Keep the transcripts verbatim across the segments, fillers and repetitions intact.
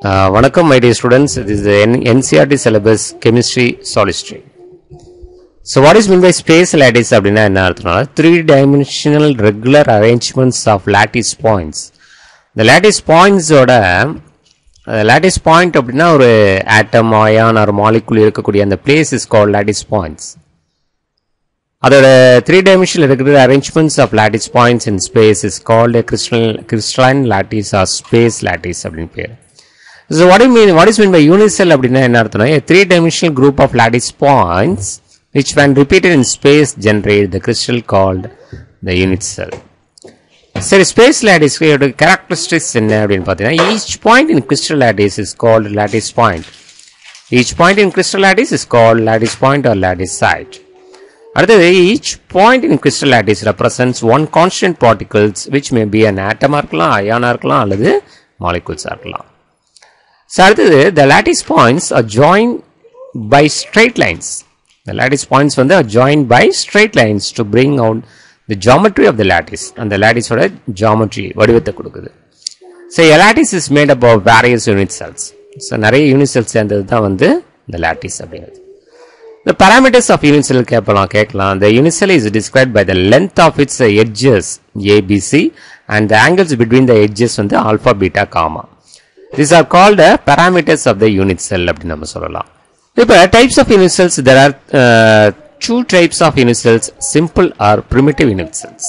Uh, Vanakkam, my dear students. This is the N C R T syllabus chemistry solistry. So, what is meant by space lattice? Three dimensional regular arrangements of lattice points. The lattice points oda uh, lattice point அப்படினா ஒரு atom, ion or molecule இருக்கக்கூடிய அந்த place is called lattice points. அதோட three dimensional regular arrangements of lattice points in space is called a crystalline crystalline lattice or space lattice அப்படினு பேர். So what do you mean? What is meant by unicell? அப்படினா என்ன அர்த்தம்னா a three dimensional group of lattice points which when repeated in space generate the crystal called the unit cell. So space lattice characteristics என்ன அப்படினு பார்த்தீங்கன்னா each point in crystal lattice is called lattice point. Each point in crystal lattice is called lattice point or lattice site. அடுத்தது each point in crystal lattice represents one constant particles which may be an atom இருக்கலாம், ion இருக்கலாம் அல்லது molecules இருக்கலாம். So அடுத்தது the lattice points are joined by straight lines. The lattice points வந்து are joined by straight lines to bring out the geometry of the lattice. And the lattice ஓட geometry வடிவத்தை கொடுக்குது. So a lattice is made up of various unit cells. So நிறைய unit cells சேர்ந்தது தான் வந்து the lattice அப்படிங்கிறது. The parameters of unit cell கேட்கலாம் கேட்கலாம். The unit cell is described by the length of its edges A, B, C and the angles between the edges வந்து alpha, beta, gamma. These are called the parameters of the unit cell அப்படி நம்ம சொல்லலாம். இப்போ types of unit cells, there are uh, two types of unit cells, simple or primitive unit cells.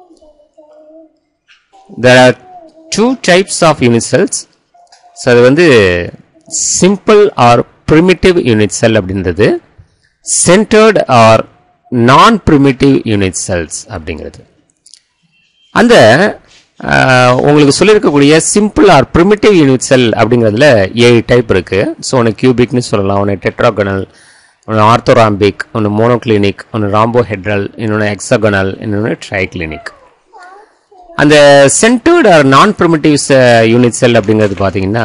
There are two types of unit cells. So அது வந்து simple or primitive unit cell அப்படின்றது, centered or non-primitive unit cells அப்படிங்கிறது. அந்த உங்களுக்கு சொல்லியிருக்கக்கூடிய simple or primitive unit cell அப்படிங்கிறதுல ஏழு type இருக்கு. ஸோ ஒன்று கியூபிக்னு சொல்லலாம், ஒன்று டெட்ராகனல், ஒன்று ஆர்த்தோராம்பிக், ஒன்று மோனோக்ளினிக், ஒன்று ராம்போஹெட்ரல், இன்னொன்று ஹெக்ஸாகனல், இன்னொன்று ட்ரைக்ளினிக். அந்த centred or non primitive unit cell அப்படிங்கிறது பார்த்தீங்கன்னா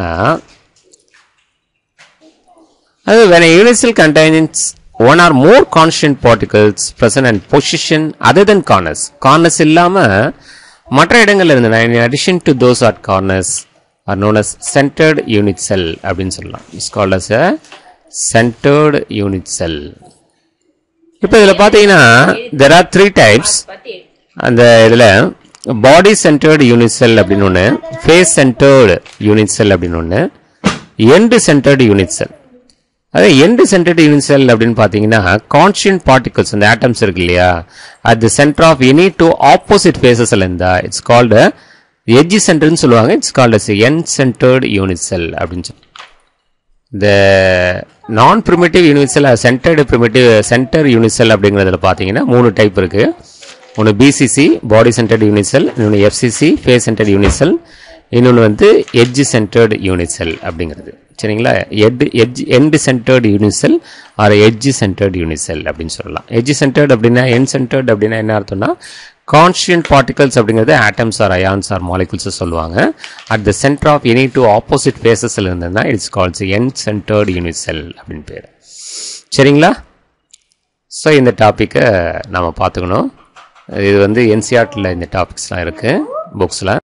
அது when a unit cell contains one or more constant particles present in position other than corners. Corners இல்லாம மற்ற இடங்கள்ல இருந்து in addition to those at corners are known as centered unit cell அப்படினு சொல்லலாம். It's called as a centered unit cell. இப்போ இதுல பாத்தீங்கன்னா there are three types. அந்த இதுல body centered unit cell அப்படினு ஒன்னு, face centered unit cell அப்படினு ஒன்னு, end centered unit cell. அது end centered unit cell அப்படின்னு பார்த்தீங்கன்னா constant particles அந்த atoms இருக்கு இல்லையா, at the center of any two opposite faces இருந்தா it's called edge centered சொல்லுவாங்க. it's called as end centered unit cell அப்படின்னு சொல்லி. the non primitive unit cell centered primitive center unit cell அப்படிங்கிறதுல பார்த்தீங்கன்னா மூணு டைப் இருக்கு. ஒன்று B C C body centered unit cell, இன்னொன்று F C C face centered unit cell, இன்னொன்று வந்து edge centered unit cell அப்படிங்கிறது. சரிங்களா, edge end centred unit cell or edge centred unit cell அப்படின்னு சொல்லலாம். எட்ஜ் சென்டர்ட் அப்படின்னா எண்ட் சென்டர்ட் அப்படின்னா என்ன அர்த்தம்னா கான்ஸ்டன்ட் பார்ட்டிகல்ஸ் அப்படிங்கிறது atoms or ions or molecules சொல்லுவாங்க. At the centre of any two opposite ஃபேஸஸ்ல இருந்ததுன்னா it's calls end centred unit cell அப்படின்னு பேர். சரிங்களா, ஸோ இந்த டாப்பிக்கை நம்ம பார்த்துக்கணும். இது வந்து என்சிஆர்டியில் இந்த டாபிக்ஸ்லாம் இருக்குது புக்ஸில்.